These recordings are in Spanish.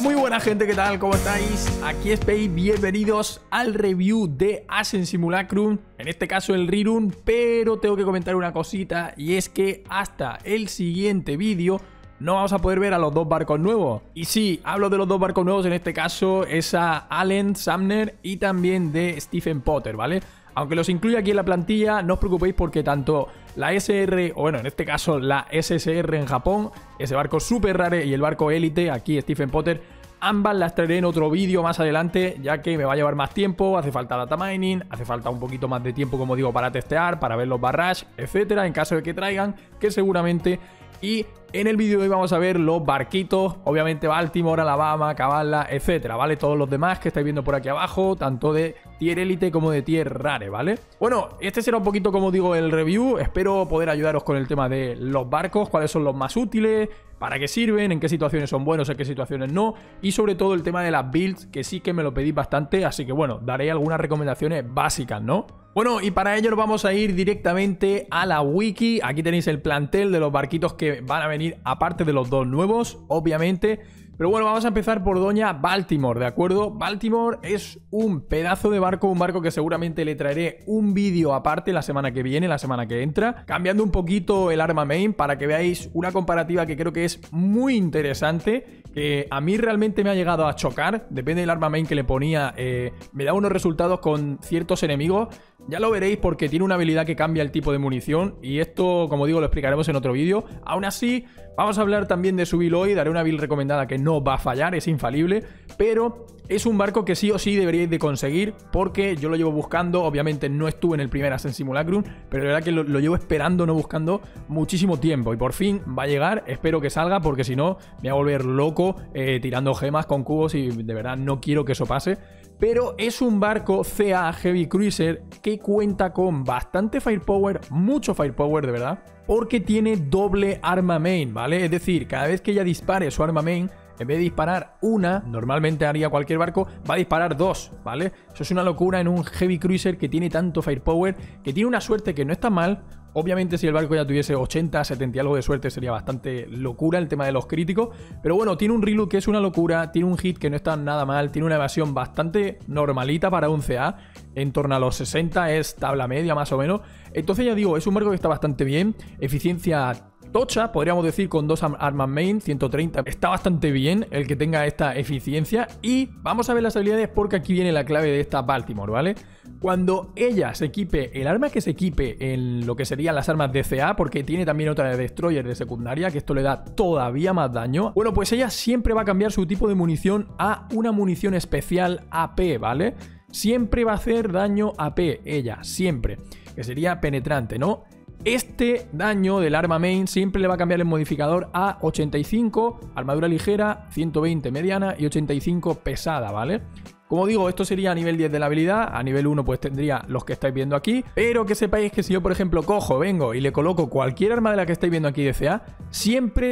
Muy buena gente, ¿qué tal? ¿Cómo estáis? Aquí es Pei, bienvenidos al review de Ascent Simulacrum, en este caso el rerun, pero tengo que comentar una cosita y es que hasta el siguiente vídeo no vamos a poder ver a los dos barcos nuevos. Y sí, hablo de los dos barcos nuevos, en este caso es a Allen Sumner y también de Stephen Potter, ¿vale? Aunque los incluye aquí en la plantilla, no os preocupéis porque tanto la SR, o bueno, en este caso la SSR en Japón, ese barco super rare, y el barco élite, aquí Stephen Potter, ambas las traeré en otro vídeo más adelante, ya que me va a llevar más tiempo, hace falta data mining, hace falta un poquito más de tiempo, como digo, para testear, para ver los barrages, etcétera, en caso de que traigan, que seguramente. Y en el vídeo de hoy vamos a ver los barquitos, obviamente Baltimore, Alabama, Cabala, etcétera, ¿vale? Todos los demás que estáis viendo por aquí abajo, tanto de tier élite como de tier rare, ¿vale? Bueno, este será un poquito, como digo, el review. Espero poder ayudaros con el tema de los barcos, cuáles son los más útiles, para qué sirven, en qué situaciones son buenos, en qué situaciones no, y sobre todo el tema de las builds, que sí que me lo pedís bastante, así que bueno, daré algunas recomendaciones básicas, ¿no? Bueno, y para ello nos vamos a ir directamente a la wiki. Aquí tenéis el plantel de los barquitos que van a venir, aparte de los dos nuevos, obviamente. Pero bueno, vamos a empezar por doña Baltimore, ¿de acuerdo? Baltimore es un pedazo de barco, un barco que seguramente le traeré un vídeo aparte la semana que viene, la semana que entra, cambiando un poquito el arma main para que veáis una comparativa que creo que es muy interesante, que a mí realmente me ha llegado a chocar, depende del arma main que le ponía, me da unos resultados con ciertos enemigos. Ya lo veréis porque tiene una habilidad que cambia el tipo de munición y esto, como digo, lo explicaremos en otro vídeo. Aún así, vamos a hablar también de su build hoy, daré una build recomendada que no va a fallar, es infalible, pero es un barco que sí o sí deberíais de conseguir porque yo lo llevo buscando, obviamente no estuve en el primer Ascent Simulacrum, pero la verdad que lo llevo esperando, no buscando muchísimo tiempo y por fin va a llegar, espero que salga porque si no me voy a volver loco tirando gemas con cubos y de verdad no quiero que eso pase. Pero es un barco CA Heavy Cruiser que cuenta con bastante firepower, mucho firepower de verdad, porque tiene doble arma main, ¿vale? Es decir, cada vez que ella dispare su arma main, en vez de disparar una, normalmente haría cualquier barco, va a disparar dos, ¿vale? Eso es una locura en un Heavy Cruiser que tiene tanto firepower, que tiene una suerte que no está mal. Obviamente si el barco ya tuviese 80, 70 y algo de suerte sería bastante locura el tema de los críticos. Pero bueno, tiene un reload que es una locura, tiene un hit que no está nada mal, tiene una evasión bastante normalita para un CA, en torno a los 60, es tabla media más o menos. Entonces ya digo, es un barco que está bastante bien, eficiencia tocha, podríamos decir, con dos armas main, 130, está bastante bien el que tenga esta eficiencia. Y vamos a ver las habilidades porque aquí viene la clave de esta Baltimore, ¿vale? Cuando ella se equipe, el arma que se equipe en lo que serían las armas de CA, porque tiene también otra de Destroyer de secundaria, que esto le da todavía más daño, bueno, pues ella siempre va a cambiar su tipo de munición a una munición especial AP, ¿vale? Siempre va a hacer daño AP, ella, siempre, que sería penetrante, ¿no? Este daño del arma main siempre le va a cambiar el modificador a 85, armadura ligera, 120 mediana y 85 pesada, ¿vale? Como digo, esto sería a nivel 10 de la habilidad, a nivel 1 pues tendría los que estáis viendo aquí, pero que sepáis que si yo por ejemplo vengo y le coloco cualquier arma de la que estáis viendo aquí de CA, siempre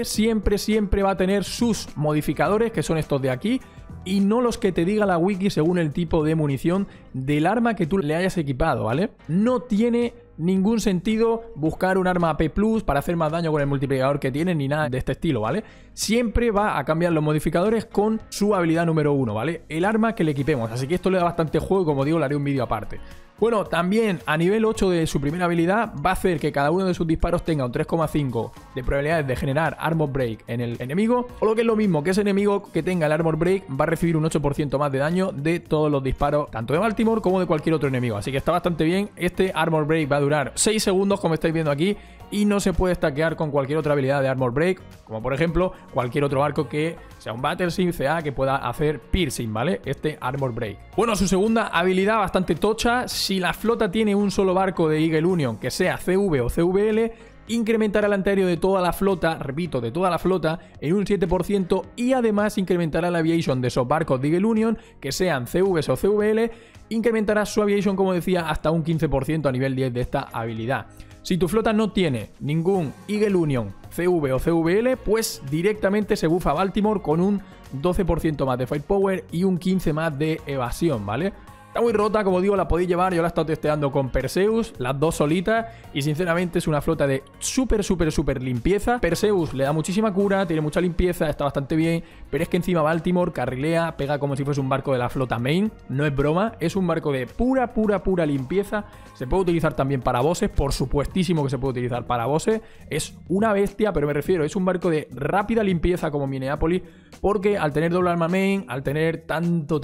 va a tener sus modificadores, que son estos de aquí, y no los que te diga la wiki según el tipo de munición del arma que tú le hayas equipado, ¿vale? No tiene ningún sentido buscar un arma AP Plus para hacer más daño con el multiplicador que tiene ni nada de este estilo, ¿vale? Siempre va a cambiar los modificadores con su habilidad número 1, ¿vale? El arma que le equipemos, así que esto le da bastante juego y como digo, le haré un vídeo aparte. Bueno, también a nivel 8 de su primera habilidad va a hacer que cada uno de sus disparos tenga un 3,5 de probabilidades de generar Armor Break en el enemigo, o lo que es lo mismo, que ese enemigo que tenga el Armor Break va a recibir un 8% más de daño de todos los disparos, tanto de Baltimore como de cualquier otro enemigo, así que está bastante bien. Este Armor Break va a durar 6 segundos, como estáis viendo aquí, y no se puede stackear con cualquier otra habilidad de Armor Break, como por ejemplo cualquier otro barco que sea un Battleship CA que pueda hacer piercing, ¿vale? Este Armor Break. Bueno, su segunda habilidad bastante tocha, si la flota tiene un solo barco de Eagle Union que sea CV o CVL, incrementará el antiaéreo de toda la flota, repito, de toda la flota, en un 7% y además incrementará la aviation de esos barcos de Eagle Union que sean CVs o CVL, incrementará su aviation, como decía, hasta un 15% a nivel 10 de esta habilidad. Si tu flota no tiene ningún Eagle Union, CV o CVL, pues directamente se bufa Baltimore con un 12% más de firepower y un 15 más de evasión, ¿vale? Está muy rota, como digo, la podéis llevar. Yo la he estado testeando con Perseus, las dos solitas, y sinceramente es una flota de súper limpieza. Perseus le da muchísima cura, tiene mucha limpieza, está bastante bien, pero es que encima Baltimore carrilea, pega como si fuese un barco de la flota main. No es broma, es un barco de pura limpieza. Se puede utilizar también para bosses, por supuestísimo que se puede utilizar para bosses. Es una bestia, pero me refiero, es un barco de rápida limpieza como Minneapolis, porque al tener doble arma main, al tener tanto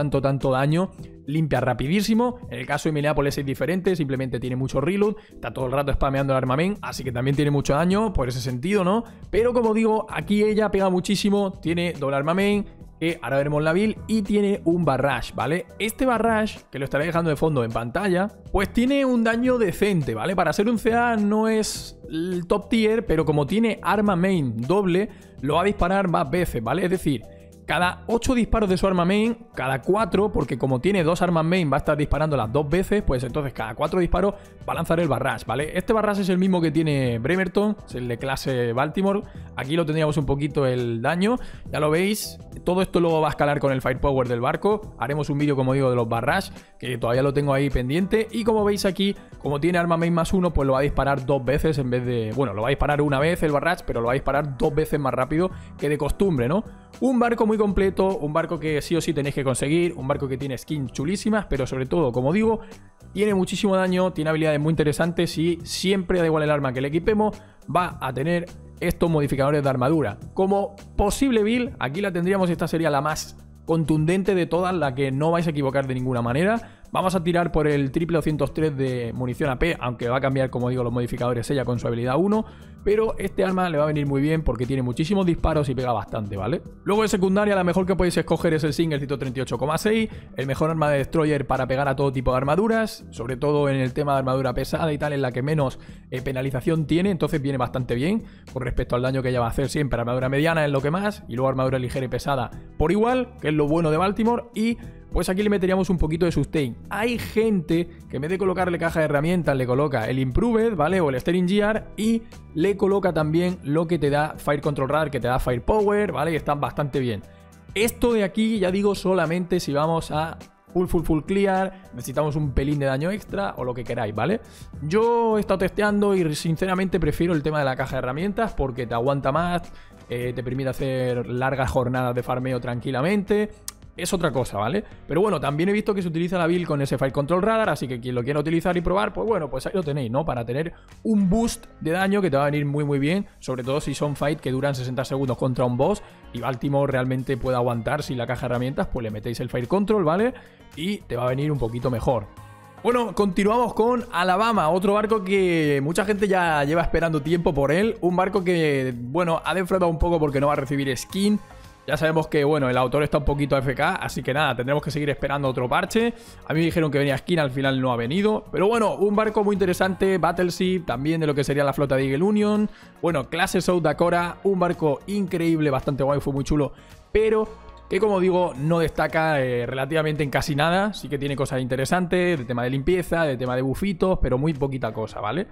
daño, limpia rapidísimo. En el caso de Minneapolis es diferente, simplemente tiene mucho reload, está todo el rato spameando el arma main, así que también tiene mucho daño por ese sentido, ¿no? Pero como digo, aquí ella pega muchísimo, tiene doble arma main, que ahora veremos la build, y tiene un barrage, ¿vale? Este barrage, que lo estaré dejando de fondo en pantalla, pues tiene un daño decente, ¿vale? Para ser un CA no es el top tier, pero como tiene arma main doble, lo va a disparar más veces, ¿vale? Es decir, cada 8 disparos de su arma main, cada 4, porque como tiene 2 armas main va a estar disparando las 2 veces, pues entonces cada 4 disparos va a lanzar el barrage, ¿vale? Este barrage es el mismo que tiene Bremerton, es el de clase Baltimore. Aquí lo tendríamos un poquito el daño, ya lo veis. Todo esto luego va a escalar con el firepower del barco. Haremos un vídeo, como digo, de los barrage, que todavía lo tengo ahí pendiente. Y como veis aquí, como tiene arma main +1, pues lo va a disparar 2 veces en vez de... Bueno, lo va a disparar una vez el barrage, pero lo va a disparar 2 veces más rápido que de costumbre, ¿no? Un barco muy completo, un barco que sí o sí tenéis que conseguir, un barco que tiene skins chulísimas, pero sobre todo, como digo, tiene muchísimo daño, tiene habilidades muy interesantes y siempre, da igual el arma que le equipemos, va a tener estos modificadores de armadura. Como posible build, aquí la tendríamos, esta sería la más contundente de todas, la que no vais a equivocar de ninguna manera. Vamos a tirar por el 203 de munición AP, aunque va a cambiar, como digo, los modificadores ella con su habilidad 1, pero este arma le va a venir muy bien porque tiene muchísimos disparos y pega bastante, ¿vale? Luego de secundaria, la mejor que podéis escoger es el Single 138,6, el mejor arma de Destroyer para pegar a todo tipo de armaduras, sobre todo en el tema de armadura pesada y tal, en la que menos penalización tiene, entonces viene bastante bien con respecto al daño que ella va a hacer siempre. Armadura mediana es lo que más, y luego armadura ligera y pesada por igual, que es lo bueno de Baltimore, y pues aquí le meteríamos un poquito de sustain. Hay gente que en vez de colocarle caja de herramientas le coloca el Improved, ¿vale? O el Steering Gear, y le coloca también lo que te da Fire Control Radar, que te da Firepower, ¿vale? Y están bastante bien. Esto de aquí, ya digo, solamente si vamos a full clear, necesitamos un pelín de daño extra o lo que queráis, ¿vale? Yo he estado testeando y sinceramente prefiero el tema de la caja de herramientas porque te aguanta más, te permite hacer largas jornadas de farmeo tranquilamente. Es otra cosa, ¿vale? Pero bueno, también he visto que se utiliza la build con ese Fire Control Radar, así que quien lo quiera utilizar y probar, pues bueno, pues ahí lo tenéis, ¿no? Para tener un boost de daño que te va a venir muy bien, sobre todo si son fight que duran 60 segundos contra un boss y Baltimore realmente puede aguantar sin la caja de herramientas, pues le metéis el Fire Control, ¿vale? Y te va a venir un poquito mejor. Bueno, continuamos con Alabama, otro barco que mucha gente ya lleva esperando tiempo por él, un barco que, bueno, ha defraudado un poco porque no va a recibir skin. Ya sabemos que, bueno, el autor está un poquito AFK, así que nada, tendremos que seguir esperando otro parche. A mí me dijeron que venía skin, al final no ha venido. Pero bueno, un barco muy interesante, Battleship, también de lo que sería la flota de Eagle Union. Bueno, clase South Dakota, un barco increíble, bastante guay, fue muy chulo, pero que, como digo, no destaca relativamente en casi nada. Sí que tiene cosas interesantes, de tema de limpieza, de tema de bufitos, pero muy poquita cosa, ¿vale?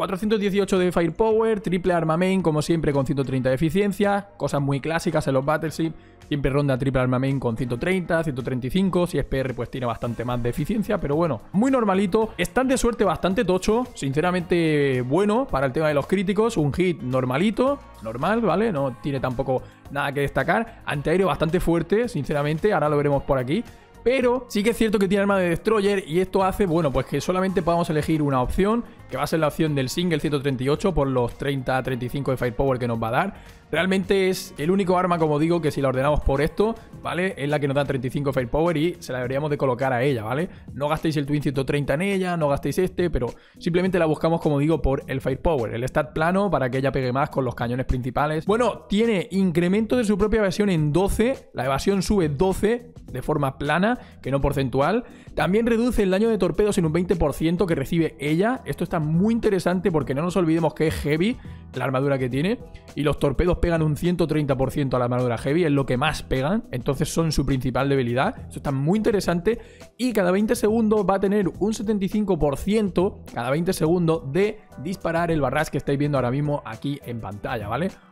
418 de Firepower, triple arma main, como siempre, con 130 de eficiencia. Cosas muy clásicas en los Battleship. Siempre ronda triple arma main con 130, 135. Si es PR, pues tiene bastante más de eficiencia. Pero bueno, muy normalito. Stand de suerte bastante tocho. Sinceramente, bueno para el tema de los críticos. Un hit normalito, normal, ¿vale? No tiene tampoco nada que destacar. Antiaéreo bastante fuerte, sinceramente. Ahora lo veremos por aquí. Pero sí que es cierto que tiene arma de Destroyer y esto hace, bueno, pues que solamente podamos elegir una opción, que va a ser la opción del Single 138 por los 30-35 de Firepower que nos va a dar. Realmente es el único arma, como digo, que si la ordenamos por esto, ¿vale? Es la que nos da 35 Firepower y se la deberíamos de colocar a ella, ¿vale? No gastéis el Twin 130 en ella, no gastéis este, pero simplemente la buscamos, como digo, por el Firepower, el stat plano para que ella pegue más con los cañones principales. Bueno, tiene incremento de su propia evasión en 12, la evasión sube 12 de forma plana, que no porcentual. También reduce el daño de torpedos en un 20% que recibe ella. Esto está muy interesante porque no nos olvidemos que es heavy la armadura que tiene y los torpedos pegan un 130% a la armadura heavy, es lo que más pegan, entonces son su principal debilidad. Esto está muy interesante y cada 20 segundos va a tener un 75% cada 20 segundos de disparar el barrage que estáis viendo ahora mismo aquí en pantalla, ¿vale?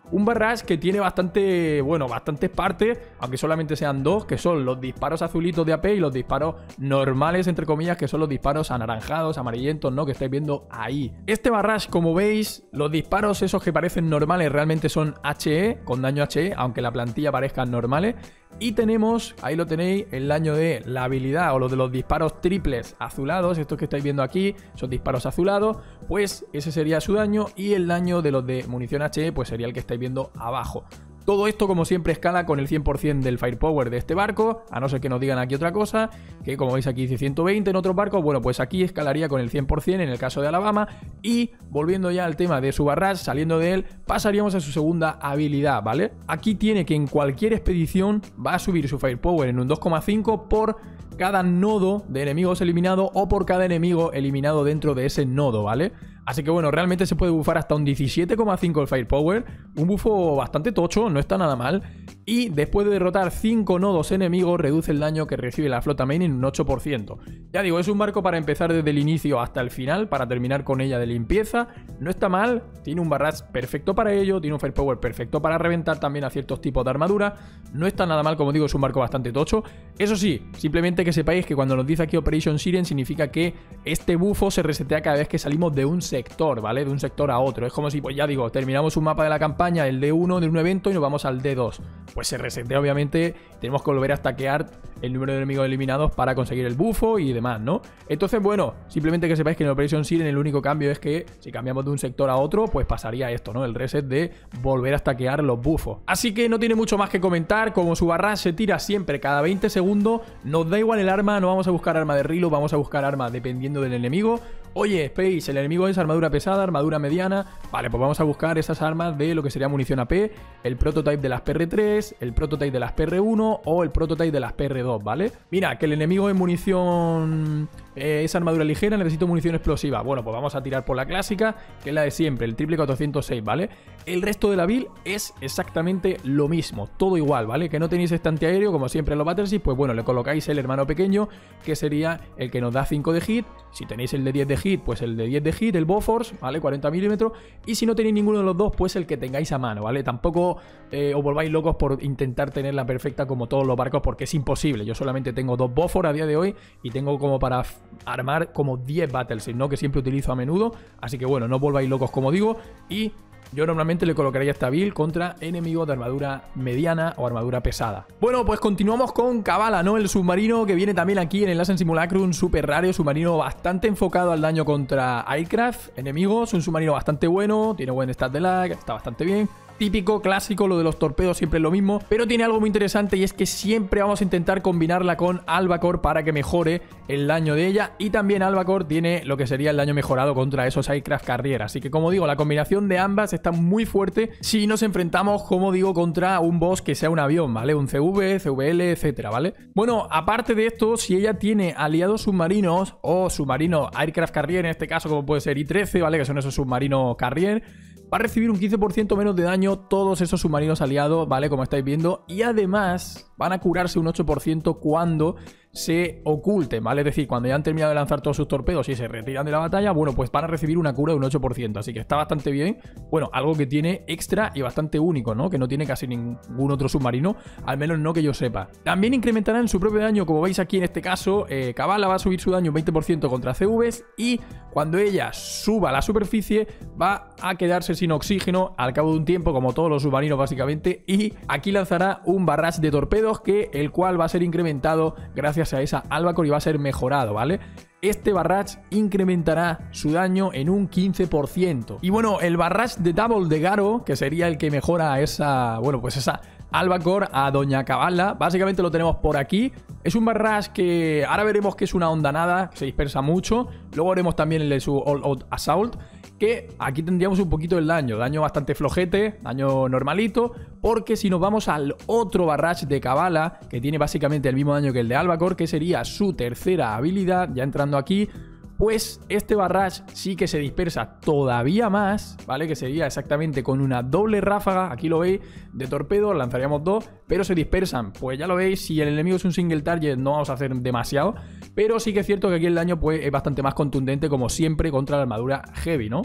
Un barrage que tiene bastante, bueno, bastantes partes, aunque solamente sean dos, que son los disparos azulitos de AP y los disparos normales, entre comillas, que son los disparos anaranjados, amarillentos, ¿no? Que estáis viendo ahí. Este barrage, como veis, los disparos esos que parecen normales realmente son HE, con daño HE, aunque la plantilla parezcan normales. Y tenemos, ahí lo tenéis, el daño de la habilidad o lo de los disparos triples azulados, estos que estáis viendo aquí, son disparos azulados, pues ese sería su daño, y el daño de los de munición HE pues sería el que estáis viendo abajo. Todo esto, como siempre, escala con el 100% del firepower de este barco, a no ser que nos digan aquí otra cosa, que como veis aquí dice 120 en otros barcos, bueno, pues aquí escalaría con el 100% en el caso de Alabama. Y volviendo ya al tema de su barrage, saliendo de él, pasaríamos a su segunda habilidad, ¿vale? Aquí tiene que en cualquier expedición va a subir su firepower en un 2,5 por cada nodo de enemigos eliminado o por cada enemigo eliminado dentro de ese nodo, ¿vale? Así que bueno, realmente se puede bufar hasta un 17,5 el firepower, un bufo bastante tocho, no está nada mal. Y después de derrotar 5 nodos enemigos, reduce el daño que recibe la flota main en un 8%. Ya digo, es un barco para empezar desde el inicio hasta el final, para terminar con ella de limpieza. No está mal, tiene un barrage perfecto para ello, tiene un firepower perfecto para reventar también a ciertos tipos de armadura. No está nada mal, como digo, es un barco bastante tocho. Eso sí, simplemente que sepáis que cuando nos dice aquí Operation Siren significa que este bufo se resetea cada vez que salimos de un sector, ¿vale? De un sector a otro. Es como si, pues ya digo, terminamos un mapa de la campaña, el D1 de un evento, y nos vamos al D2. Pues se resetea, obviamente, tenemos que volver a stackear el número de enemigos eliminados para conseguir el bufo y demás, ¿no? Entonces, bueno, simplemente que sepáis que en Operation Siren el único cambio es que si cambiamos de un sector a otro, pues pasaría esto, ¿no? El reset de volver a stackear los bufos. Así que no tiene mucho más que comentar. Como su barrage se tira siempre cada 20 segundos, nos da igual el arma, no vamos a buscar arma de reload, vamos a buscar arma dependiendo del enemigo. Oye, Space, el enemigo es armadura pesada, armadura mediana. Vale, pues vamos a buscar esas armas de lo que sería munición AP, el prototype de las PR3, el prototype de las PR1 o el prototype de las PR2, ¿vale? Mira, que el enemigo es munición... es armadura ligera, necesito munición explosiva. Bueno, pues vamos a tirar por la clásica, que es la de siempre, el triple 406, ¿vale? El resto de la build es exactamente lo mismo, todo igual, ¿vale? Que no tenéis este antiaéreo, como siempre en los Battleships, pues bueno, le colocáis el hermano pequeño, que sería el que nos da 5 de hit. Si tenéis el de 10 de hit, pues el de 10 de hit, el Bofors, ¿vale? 40 milímetros. Y si no tenéis ninguno de los dos, pues el que tengáis a mano, ¿vale? Tampoco os volváis locos por intentar tenerla perfecta como todos los barcos, porque es imposible. Yo solamente tengo 2 Bofors a día de hoy y tengo como para armar como 10 Battleships, ¿no? Que siempre utilizo a menudo. Así que bueno, no os volváis locos, como digo. Y yo normalmente le colocaría esta build contra enemigos de armadura mediana o armadura pesada. Bueno, pues continuamos con Kavala, ¿no? El submarino que viene también aquí en el Ascent Simulacrum, súper raro, submarino bastante enfocado al daño contra aircraft, enemigos, un submarino bastante bueno, tiene buen stat de lag, está bastante bien. Típico, clásico, lo de los torpedos siempre es lo mismo, pero tiene algo muy interesante y es que siempre vamos a intentar combinarla con Albacore para que mejore el daño de ella, y también Albacore tiene lo que sería el daño mejorado contra esos aircraft carrier, así que como digo, la combinación de ambas está muy fuerte si nos enfrentamos, como digo, contra un boss que sea un avión, ¿vale? Un CV, CVL, etcétera, ¿vale? Bueno, aparte de esto, si ella tiene aliados submarinos o submarino aircraft carrier, en este caso como puede ser I-13, ¿vale? Que son esos submarinos carrier, va a recibir un 15% menos de daño todos esos submarinos aliados, ¿vale? Como estáis viendo. Y además van a curarse un 8% cuando se oculten, ¿vale? Es decir, cuando ya han terminado de lanzar todos sus torpedos y se retiran de la batalla, bueno, pues van a recibir una cura de un 8%. Así que está bastante bien. Bueno, algo que tiene extra y bastante único, ¿no? Que no tiene casi ningún otro submarino, al menos no que yo sepa. También incrementarán su propio daño, como veis aquí en este caso. Kavala va a subir su daño un 20% contra CVs, y cuando ella suba a la superficie va a quedarse sin oxígeno al cabo de un tiempo, como todos los submarinos básicamente, y aquí lanzará un barrage de torpedos, que el cual va a ser incrementado gracias a esa Albacore y va a ser mejorado, ¿vale? Este barrage incrementará su daño en un 15%. Y bueno, el barrage de Double de Garo, que sería el que mejora esa, bueno, pues esa Albacore a Doña Kavala, básicamente lo tenemos por aquí. Es un barrage que ahora veremos que es una ondanada, que se dispersa mucho. Luego veremos también el de su All Out Assault, que aquí tendríamos un poquito el daño bastante flojete, daño normalito, porque si nos vamos al otro barrage de Kavala, que tiene básicamente el mismo daño que el de Albacore, que sería su tercera habilidad, ya entrando aquí, pues este barrage sí que se dispersa todavía más, ¿vale? Que sería exactamente con una doble ráfaga, aquí lo veis, de torpedo, lanzaríamos 2, pero se dispersan. Pues ya lo veis, si el enemigo es un single target no vamos a hacer demasiado, pero sí que es cierto que aquí el daño pues es bastante más contundente, como siempre, contra la armadura heavy, ¿no?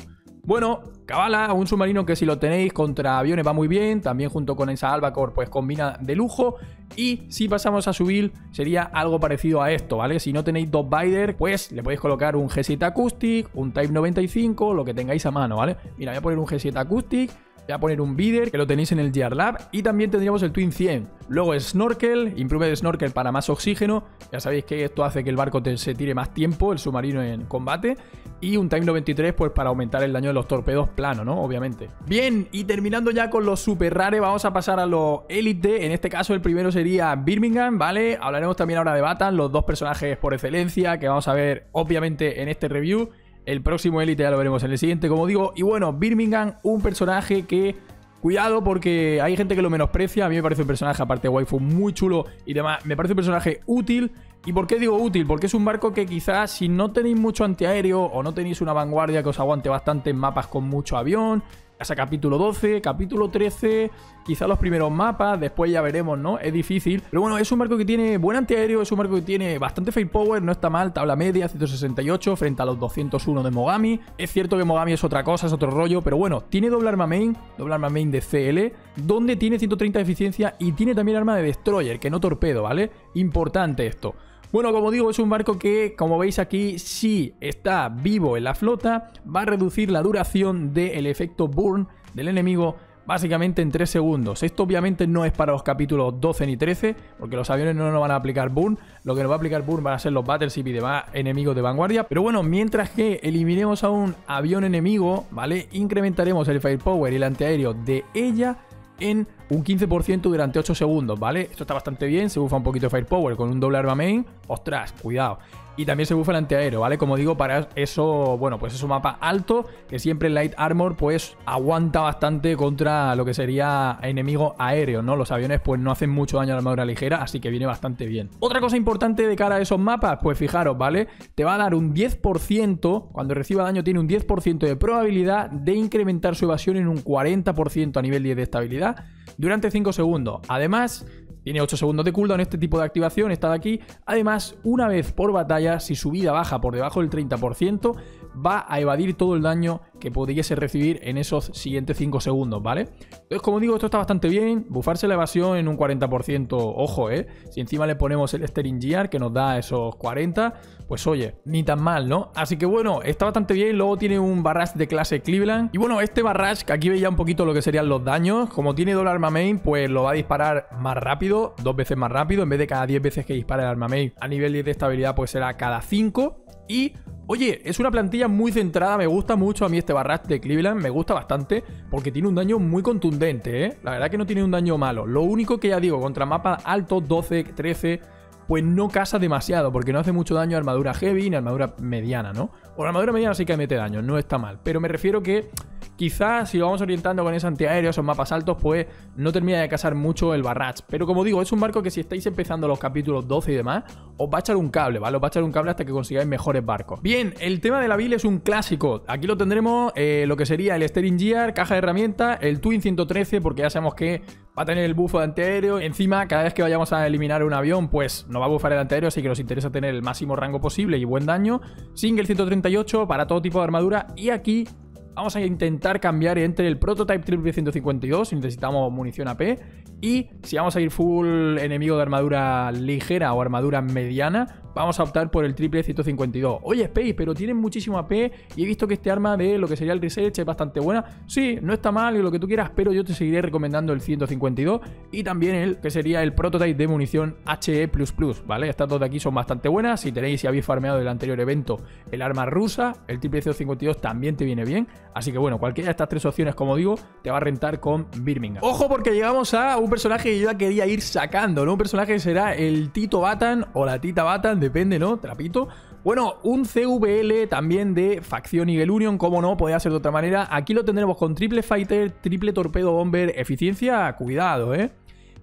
Bueno, Kavala, un submarino que si lo tenéis contra aviones va muy bien, también junto con esa Albacore pues combina de lujo. Y si pasamos a subir sería algo parecido a esto, ¿vale? Si no tenéis dos Bider, pues le podéis colocar un G7 Acoustic, un Type 95, lo que tengáis a mano, ¿vale? Mira, voy a poner un G7 Acoustic, voy a poner un Bider, que lo tenéis en el GR Lab, y también tendríamos el Twin 100. Luego Snorkel, Improved Snorkel para más oxígeno, ya sabéis que esto hace que el barco se tire más tiempo, el submarino en combate, y un Type 93 pues para aumentar el daño de los torpedos plano, ¿no? Obviamente. Bien, y terminando ya con los super rares, vamos a pasar a los Elite. En este caso el primero sería Birmingham, ¿vale? Hablaremos también ahora de Bataan, los dos personajes por excelencia que vamos a ver obviamente en este review. El próximo Elite ya lo veremos en el siguiente, como digo. Y bueno, Birmingham, un personaje que... Cuidado porque hay gente que lo menosprecia. A mí me parece un personaje, aparte de waifu, muy chulo y demás. Me parece un personaje útil. ¿Y por qué digo útil? Porque es un barco que quizás si no tenéis mucho antiaéreo o no tenéis una vanguardia que os aguante bastante en mapas con mucho avión, hasta capítulo 12, capítulo 13, quizá los primeros mapas, después ya veremos, ¿no? Es difícil. Pero bueno, es un barco que tiene buen antiaéreo, es un barco que tiene bastante firepower, no está mal, tabla media, 168 frente a los 201 de Mogami. Es cierto que Mogami es otra cosa, es otro rollo, pero bueno, tiene doble arma main de CL, donde tiene 130 de eficiencia y tiene también arma de destroyer, que no torpedo, ¿vale? Importante esto. Bueno, como digo, es un barco que, como veis aquí, si está vivo en la flota, va a reducir la duración del efecto burn del enemigo básicamente en 3 segundos. Esto obviamente no es para los capítulos 12 ni 13, porque los aviones no nos van a aplicar burn. Lo que nos va a aplicar burn van a ser los battleship y demás enemigos de vanguardia. Pero bueno, mientras que eliminemos a un avión enemigo, ¿vale? Incrementaremos el firepower y el antiaéreo de ella en un 15% durante 8 segundos, ¿vale? Esto está bastante bien, se bufa un poquito de firepower con un doble arma main. Ostras, cuidado. Y también se bufa el antiaéreo, ¿vale? Como digo, para eso, bueno, pues es un mapa alto que siempre el Light Armor pues aguanta bastante contra lo que sería enemigo aéreo, ¿no? Los aviones pues no hacen mucho daño a la armadura ligera, así que viene bastante bien. Otra cosa importante de cara a esos mapas, pues fijaros, ¿vale? Te va a dar un 10%, cuando reciba daño tiene un 10% de probabilidad de incrementar su evasión en un 40% a nivel 10 de estabilidad durante 5 segundos. Además... tiene 8 segundos de cooldown este tipo de activación, está de aquí. Además, una vez por batalla, si su vida baja por debajo del 30%, va a evadir todo el daño que pudiese recibir en esos siguientes 5 segundos, ¿vale? Entonces, como digo, esto está bastante bien. Bufarse la evasión en un 40%, ojo, ¿eh? Si encima le ponemos el Steering Gear, que nos da esos 40, pues oye, ni tan mal, ¿no? Así que bueno, está bastante bien. Luego tiene un barrage de clase Cleveland. Y bueno, este barrage, que aquí veía un poquito lo que serían los daños. Como tiene doble arma main, pues lo va a disparar más rápido, 2 veces más rápido. En vez de cada 10 veces que dispara el arma main a nivel 10 de estabilidad, pues será cada 5. Y... oye, es una plantilla muy centrada, me gusta mucho a mí este barrage de Cleveland, me gusta bastante porque tiene un daño muy contundente, ¿eh? La verdad que no tiene un daño malo. Lo único que ya digo, contra mapas altos, 12, 13, pues no casa demasiado porque no hace mucho daño a armadura heavy ni a armadura mediana, ¿no? O la armadura mediana sí que mete daño, no está mal, pero me refiero que... quizás si lo vamos orientando con ese antiaéreo, esos mapas altos, pues no termina de casar mucho el barrage. Pero como digo, es un barco que si estáis empezando los capítulos 12 y demás, os va a echar un cable, ¿vale? Os va a echar un cable hasta que consigáis mejores barcos. Bien, el tema de la build es un clásico. Aquí lo tendremos, lo que sería el Steering Gear, caja de herramientas, el Twin 113, porque ya sabemos que va a tener el bufo de antiaéreo. Encima, cada vez que vayamos a eliminar un avión, pues nos va a bufar el antiaéreo, así que nos interesa tener el máximo rango posible y buen daño. Single 138 para todo tipo de armadura. Y aquí... vamos a intentar cambiar entre el Prototype Triple 152, si necesitamos munición AP, y si vamos a ir full enemigo de armadura ligera o armadura mediana, vamos a optar por el Triple 152. Oye, Space, pero tienen muchísimo AP y he visto que este arma de lo que sería el Research es bastante buena. Sí, no está mal y lo que tú quieras, pero yo te seguiré recomendando el 152 y también el que sería el Prototype de munición HE++, ¿vale? Estas dos de aquí son bastante buenas. Si tenéis, si habéis farmeado del anterior evento el arma rusa, el Triple 152 también te viene bien. Así que bueno, cualquiera de estas tres opciones, como digo, te va a rentar con Birmingham. Ojo, porque llegamos a un personaje que yo ya quería ir sacando, ¿no? Un personaje que será el Tito Bataan o la Tita Bataan, depende, ¿no? Trapito. Bueno, un CVL también de facción Eagle Union, como no, podría ser de otra manera. Aquí lo tendremos con triple fighter, triple torpedo bomber, eficiencia, cuidado, ¿eh?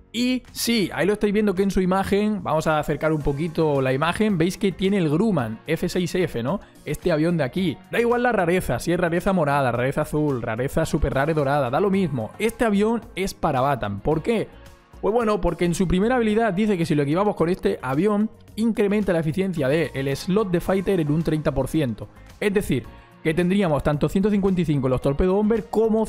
Y sí, ahí lo estáis viendo que en su imagen, vamos a acercar un poquito la imagen, veis que tiene el Grumman F6F, ¿no? Este avión de aquí. Da igual la rareza, si es rareza morada, rareza azul, rareza super rare dorada, da lo mismo. Este avión es para Bataan. ¿Por qué? Pues bueno, porque en su primera habilidad dice que si lo equipamos con este avión, incrementa la eficiencia del slot de fighter en un 30%. Es decir, que tendríamos tanto 155 en los Torpedo Bomber como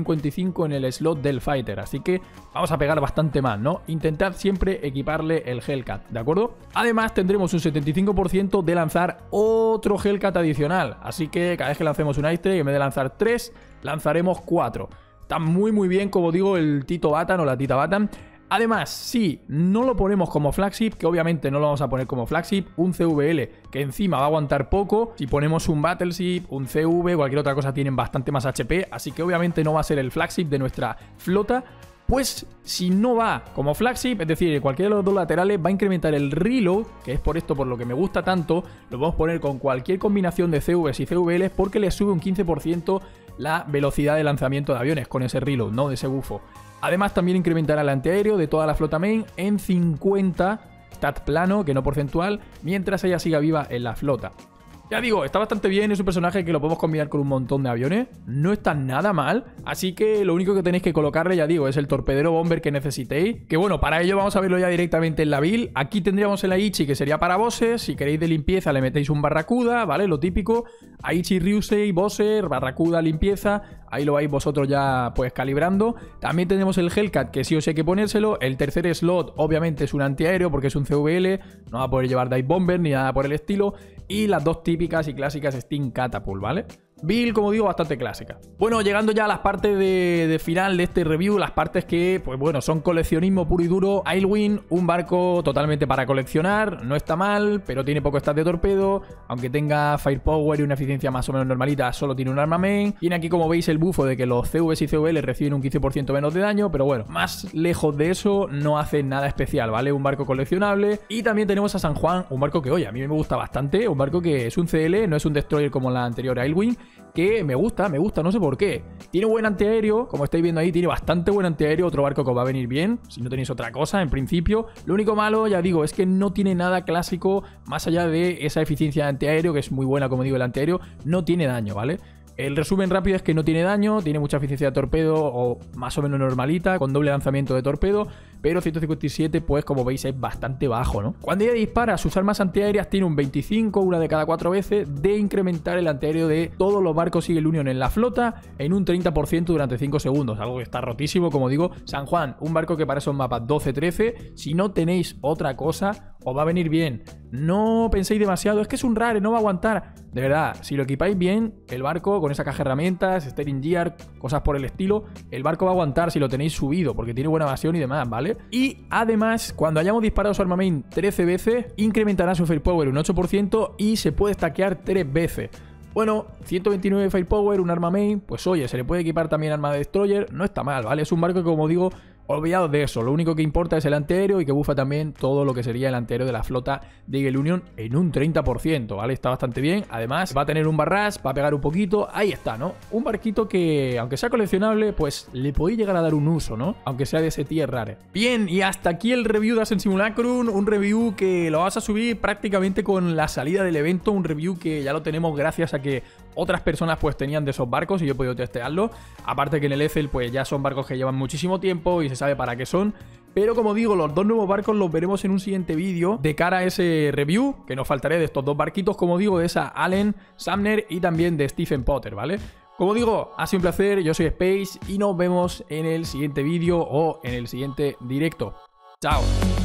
155 en el slot del Fighter, así que vamos a pegar bastante más, ¿no? Intentad siempre equiparle el Hellcat, ¿de acuerdo? Además tendremos un 75% de lanzar otro Hellcat adicional, así que cada vez que lancemos un Ice, en vez de lanzar 3, lanzaremos 4. Está muy bien, como digo, el Tito Batan o la Tita Batan. Además, si no lo ponemos como flagship, que obviamente no lo vamos a poner como flagship, un CVL que encima va a aguantar poco, si ponemos un Battleship, un CV, cualquier otra cosa tienen bastante más HP, así que obviamente no va a ser el flagship de nuestra flota. Pues si no va como flagship, es decir, cualquiera de los dos laterales, va a incrementar el reload, que es por esto por lo que me gusta tanto. Lo podemos poner con cualquier combinación de CVs y CVLs porque le sube un 15% la velocidad de lanzamiento de aviones con ese reload, ¿no? De ese bufo. Además también incrementará el antiaéreo de toda la flota main en 50, stat plano, que no porcentual, mientras ella siga viva en la flota. Ya digo, está bastante bien, es un personaje que lo podemos combinar con un montón de aviones, no está nada mal, así que lo único que tenéis que colocarle, ya digo, es el torpedero bomber que necesitéis, que bueno, para ello vamos a verlo ya directamente en la build. Aquí tendríamos el Aichi, que sería para bosses, si queréis de limpieza le metéis un Barracuda, ¿vale? Lo típico, Aichi Ryusei, bosser, Barracuda, limpieza, ahí lo vais vosotros ya pues calibrando. También tenemos el Hellcat, que sí o sí hay que ponérselo, el tercer slot obviamente es un antiaéreo porque es un CVL, no va a poder llevar Dive Bomber ni nada por el estilo, y las dos típicas y clásicas Steam Catapult, ¿vale? Build, como digo, bastante clásica. Bueno, llegando ya a las partes de final de este review, las partes que, pues bueno, son coleccionismo puro y duro. Ailwin, un barco totalmente para coleccionar, no está mal, pero tiene poco stat de torpedo, aunque tenga firepower y una eficiencia más o menos normalita, solo tiene un arma main. Tiene aquí, como veis, el bufo de que los CVs y CVL reciben un 15% menos de daño, pero bueno, más lejos de eso no hace nada especial, ¿vale? Un barco coleccionable. Y también tenemos a San Juan, un barco que, oye, a mí me gusta bastante, un barco que es un CL, no es un destroyer como la anterior Ailwin, que me gusta, no sé por qué. Tiene buen antiaéreo, como estáis viendo ahí, tiene bastante buen antiaéreo, otro barco que os va a venir bien, si no tenéis otra cosa, en principio. Lo único malo, ya digo, es que no tiene nada clásico, más allá de esa eficiencia de antiaéreo, que es muy buena, como digo, el antiaéreo, no tiene daño, ¿vale? El resumen rápido es que no tiene daño, tiene mucha eficiencia de torpedo o más o menos normalita, con doble lanzamiento de torpedo, pero 157 pues como veis es bastante bajo, ¿no? Cuando ella dispara sus armas antiaéreas tiene un 25, una de cada 4 veces, de incrementar el antiaéreo de todos los barcos Eagle Union en la flota en un 30% durante 5 segundos, algo que está rotísimo, como digo. San Juan, un barco que para esos mapas 12-13, si no tenéis otra cosa, os va a venir bien. No penséis demasiado, es que es un rare, no va a aguantar. De verdad, si lo equipáis bien, el barco con esa caja de herramientas, steering gear, cosas por el estilo, el barco va a aguantar si lo tenéis subido, porque tiene buena evasión y demás, ¿vale? Y además, cuando hayamos disparado su arma main 13 veces, incrementará su firepower un 8% y se puede stackear 3 veces. Bueno, 129 firepower, un arma main, pues oye, se le puede equipar también arma de destroyer, no está mal, ¿vale? Es un barco que, como digo, olvidados de eso, lo único que importa es el antiaéreo y que bufa también todo lo que sería el antiaéreo de la flota de Eagle Union en un 30%, ¿vale? Está bastante bien, además va a tener un barrage, va a pegar un poquito, ahí está, ¿no? Un barquito que, aunque sea coleccionable, pues le podéis llegar a dar un uso, ¿no? Aunque sea de ese tier rare. Bien, y hasta aquí el review de Ascent Simulacrum, un review que lo vas a subir prácticamente con la salida del evento, un review que ya lo tenemos gracias a que otras personas pues tenían de esos barcos y yo he podido testearlo. Aparte que en el Ethel pues ya son barcos que llevan muchísimo tiempo y se sabe para qué son. Pero como digo, los dos nuevos barcos los veremos en un siguiente vídeo de cara a ese review, que nos faltaré de estos dos barquitos, como digo, de esa Allen Sumner y también de Stephen Potter, ¿vale? Como digo, ha sido un placer, yo soy Space y nos vemos en el siguiente vídeo o en el siguiente directo. ¡Chao!